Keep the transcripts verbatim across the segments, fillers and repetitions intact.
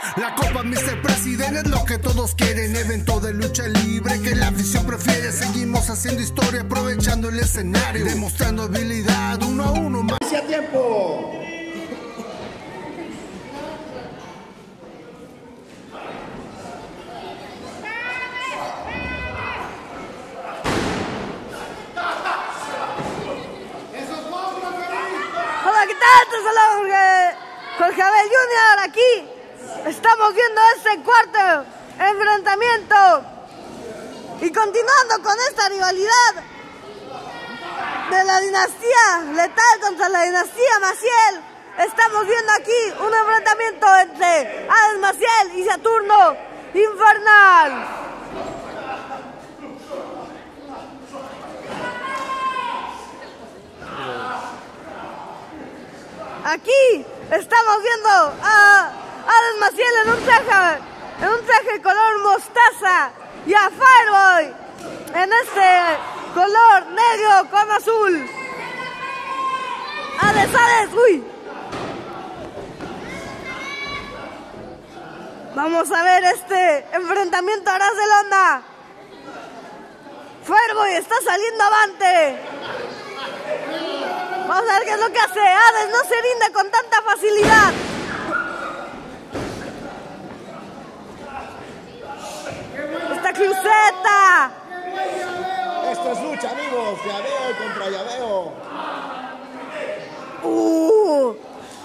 La Copa míster President es lo que todos quieren. Evento de lucha libre que la afición prefiere. Seguimos haciendo historia, aprovechando el escenario, demostrando habilidad, uno a uno más. ¡Hacia tiempo! Hola, ¿qué tal? Te saludo Jorge, Jorge Abel junior aquí. Estamos viendo este cuarto enfrentamiento y continuando con esta rivalidad de la dinastía Letal contra la dinastía Maciel. Estamos viendo aquí un enfrentamiento entre Hades Maciel y Saturno Infernal. Aquí estamos viendo a Hades Maciel en un traje, en un traje color mostaza y a Fireboy en este color negro con azul. Hades, Hades, uy. Vamos a ver este enfrentamiento a ras de la onda. Fireboy está saliendo avante. Vamos a ver qué es lo que hace. Hades no se rinde con tanta facilidad. ¡Esta cruceta! Esto es lucha, amigos. Llaveo contra llaveo. Uh.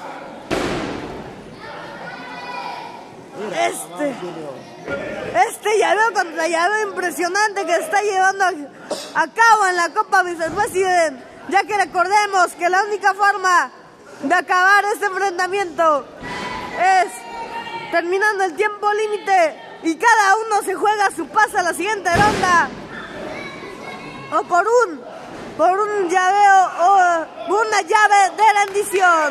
Este. Este llaveo contra llaveo impresionante que está llevando a, a cabo en la Copa míster President. Ya que recordemos que la única forma de acabar este enfrentamiento es terminando el tiempo límite y cada uno se juega su pase a la siguiente ronda o por un por un llaveo o una llave de rendición.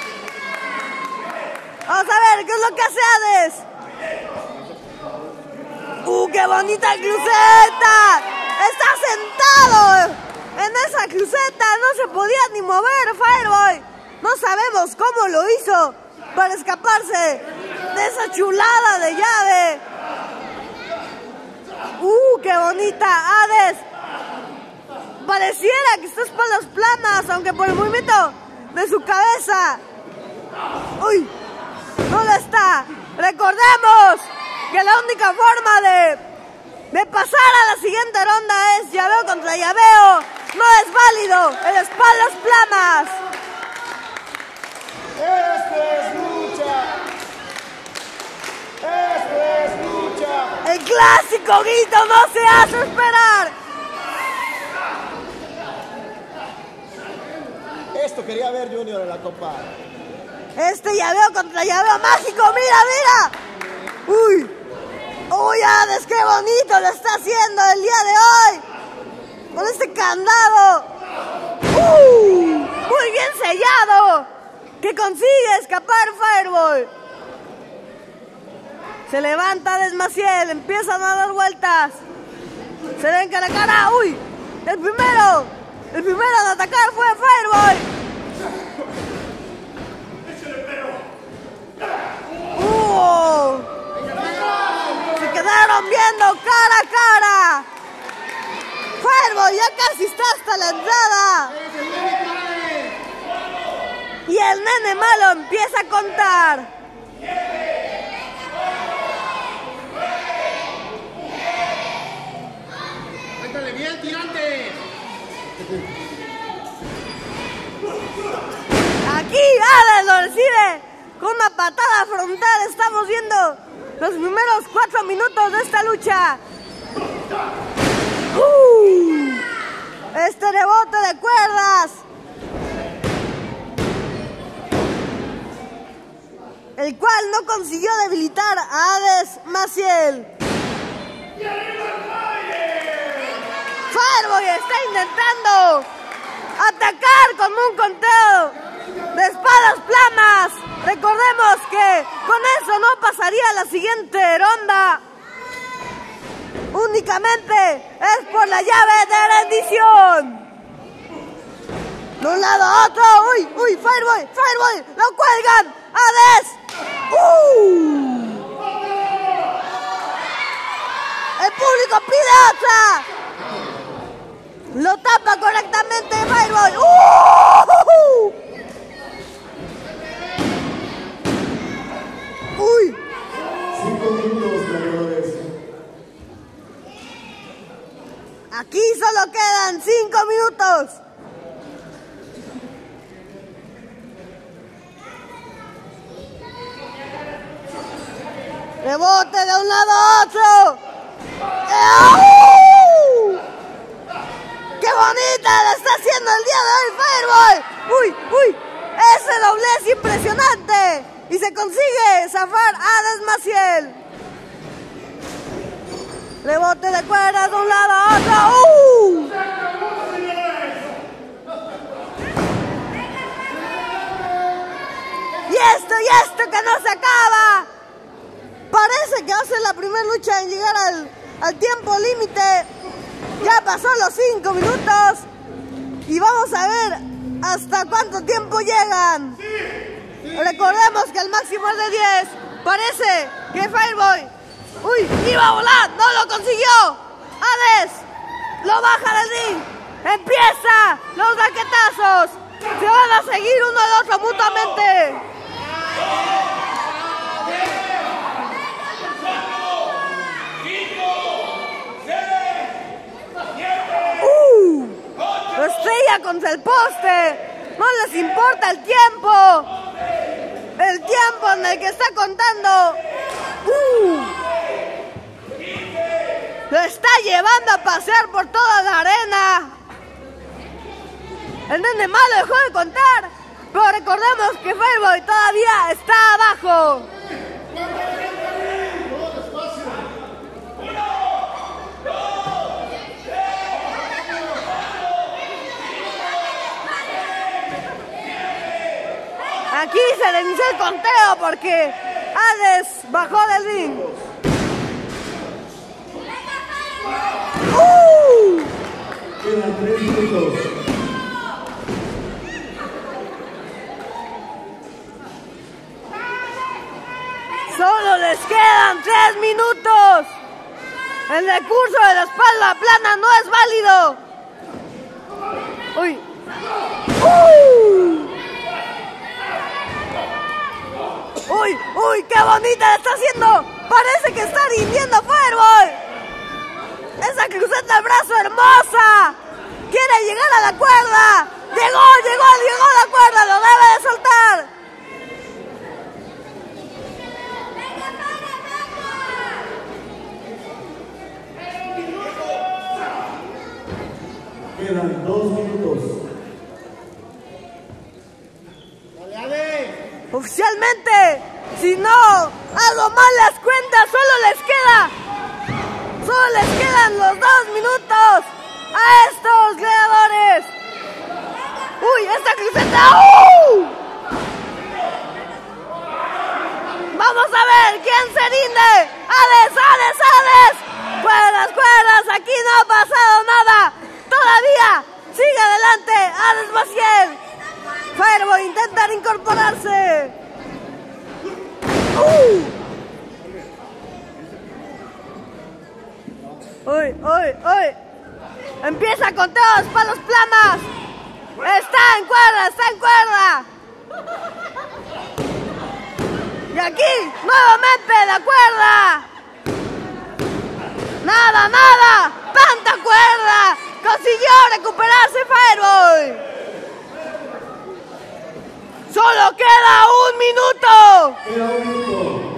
Vamos a ver qué es lo que hace Hades. ¡Uh, qué bonita cruceta! ¡Está sentado en esa cruceta! No se podía ni mover Fireboy. No sabemos cómo lo hizo para escaparse de esa chulada de llave. ¡Uh, qué bonita! Hades pareciera que está espaldas planas, aunque por el movimiento de su cabeza, ¡uy!, no lo está. Recordemos que la única forma de, de pasar a la siguiente ronda es llaveo contra llaveo. No es válido el espaldas planas. ¡Esto es lucha! ¡Esto es lucha! El clásico grito no se hace esperar. Esto quería ver Junior en la Copa. Este llaveo contra llaveo mágico, mira, mira. Uy, uy, Hades, qué bonito lo está haciendo el día de hoy. Con este candado. Uh, muy bien sellado. Que consigue escapar Fireboy. Se levanta Hades Maciel, empiezan a dar vueltas. Se ven cara a cara. Uy, el primero, el primero en atacar fue Fireboy. Uh, se quedaron viendo cara a cara. Fireboy ya casi está hasta la entrada. Y el nene malo empieza a contar. ¡Cuéntale bien, tirante! Aquí Hades lo recibe con una patada frontal. Estamos viendo los primeros cuatro minutos de esta lucha. Uh, este rebote de cuerdas, el cual no consiguió debilitar a Hades Maciel. Fireboy está intentando atacar con un conteo de espadas planas. Recordemos que con eso no pasaría a la siguiente ronda. Únicamente es por la llave de rendición. De un lado a otro. Uy, uy, Fireboy, Fireboy, lo cuelgan. Hades. Uh. otra. Lo tapa correctamente Fireboy. ¡Uh! ¡Uy! Cinco minutos, peleadores. Aquí solo quedan cinco minutos. Rebote de un lado a otro. ¡Uh! ¡Qué bonita la está haciendo el día de hoy Fireboy! ¡Uy, uy! Ese doblez impresionante. Y se consigue zafar a Hades Maciel. Rebote de cuerdas de un lado a otro. ¡Uh! Y esto, y esto que no se acaba. Parece que va a ser la primera lucha en llegar al, al tiempo límite. Ya pasó los cinco minutos. Y vamos a ver hasta cuánto tiempo llegan. Recordemos que el máximo es de diez. Parece que Fireboy, uy, iba a volar, no lo consiguió. Hades lo baja del ring. Empieza los raquetazos. Se van a seguir uno al otro mutuamente. Uh, lo estrella contra el poste. No les importa el tiempo. El tiempo en el que está contando. Uh, lo está llevando a pasear por toda la arena. El nene malo dejó de contar. Pero recordemos que Fireboy todavía está abajo. Aquí se le inició el conteo porque Hades bajó del ring. ¡Uh! Quedan tres minutos. Solo les quedan tres minutos. El recurso de la espalda plana no es válido. Uy. ¡Uh! ¡Uy! ¡Uy! ¡Qué bonita la está haciendo! Parece que está rindiendo Fireboy. Esa cruceta de brazo hermosa. Quiere llegar a la cuerda. Llegó, llegó, llegó a la cuerda. Lo debe de soltar. Quedan dos minutos. Oficialmente, si no hago mal las cuentas, solo les queda, solo les quedan los dos minutos a estos gladiadores. Uy, esta cruceta. ¡Uh! Vamos a ver quién se rinde. Hades, Hades, Hades. Cuerdas, cuerdas, aquí no ha pasado nada. Todavía sigue adelante Hades Maciel. Fireboy intenta incorporarse. Uh. Uy, uy, uy. Empieza con todos palos planas. Está en cuerda, está en cuerda. Y aquí, nuevamente la cuerda. Nada, nada. Tanta cuerda. Consiguió recuperarse Fireboy. ¡Solo queda un minuto! Queda un minuto.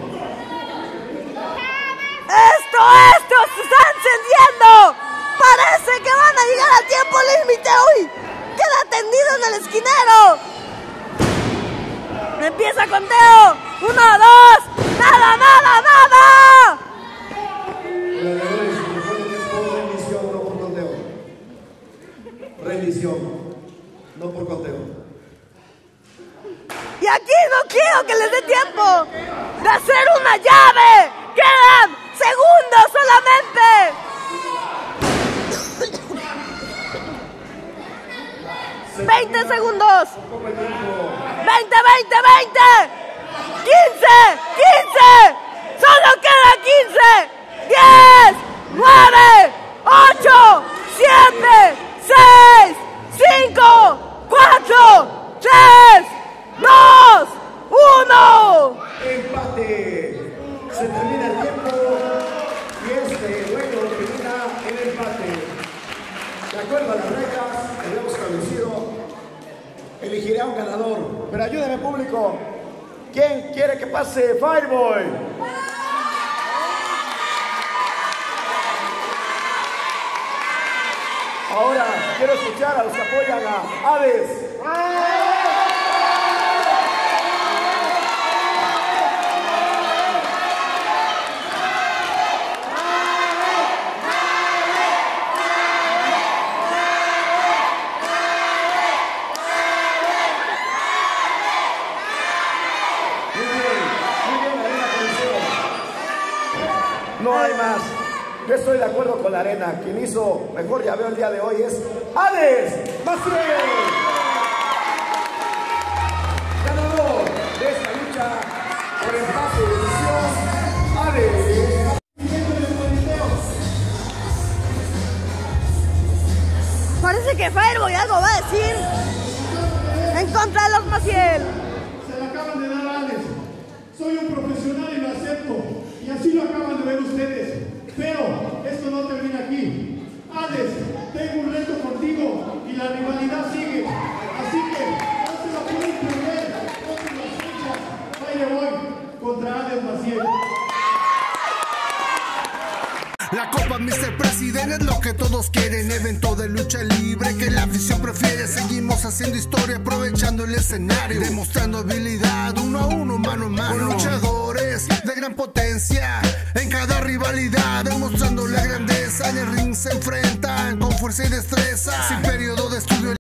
¡Esto, esto! ¡Se está encendiendo! ¡Parece que van a llegar al tiempo límite! ¡Uy! ¡Queda tendido en el esquinero! ¡Empieza conteo! ¡Uno, dos! ¡Nada, nada, nada! Peleadores, recuerden que es por rendición, no por conteo. Rendición, no por conteo. Y aquí no quiero que les dé tiempo de hacer una llave. Quedan segundos solamente. veinte segundos. veinte, veinte, veinte. quince, quince. Solo queda quince. diez, nueve, que se termina el tiempo y este duelo termina en empate. De acuerdo a las reglas que habíamos establecido, elegiré a un ganador. Pero ayúdeme, público. ¿Quién quiere que pase Fireboy? Ahora quiero escuchar a los que apoyan a Hades. No hay más. Yo estoy de acuerdo con la arena. Quien hizo mejor llaveo el día de hoy es Hades Maciel. Ganador de esta lucha por empate de decisión, Hades. Parece que Fireboy algo va a decir en contra de los Maciel. Se la acaban de dar a Hades. Soy un profesional y lo acepto. Y así lo acaban de ver ustedes. Pero esto no termina aquí. Hades, tengo un reto contigo y la rivalidad sigue. Así que no se la pueden perder. Próximas fechas. Fireboy contra Hades Maciel. La Copa míster President es lo que todos quieren. Evento de lucha libre que la afición prefiere. Seguimos haciendo historia, aprovechando el escenario, demostrando habilidad uno a uno, mano a mano, con luchadores de gran potencia en cada rivalidad, demostrando la grandeza. En el ring se enfrentan con fuerza y destreza, sin periodo de estudio.